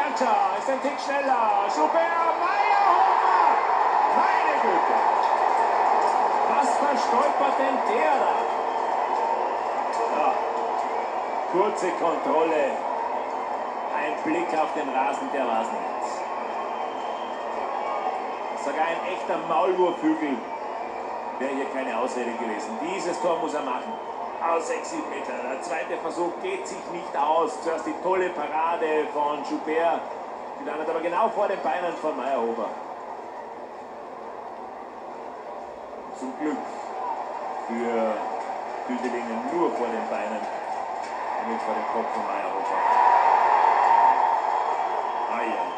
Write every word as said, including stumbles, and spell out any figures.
Janscher ist ein Tick schneller. Schubert, Meyerhofer. Meine Güte. Was verstolpert denn der da? Ja. Kurze Kontrolle. Ein Blick auf den Rasen, der war's nicht. Sogar ein echter Maulwurfhügel wäre hier keine Ausrede gewesen. Dieses Tor muss er machen. Aus sechs, sieben Metern. Der zweite Versuch geht sich nicht aus. Zuerst die tolle Parade von Schubert. Die landet aber genau vor den Beinen von Meyerhofer. Zum Glück für Güdelingen nur vor den Beinen und nicht vor dem Kopf von Meyerhofer. Ah ja.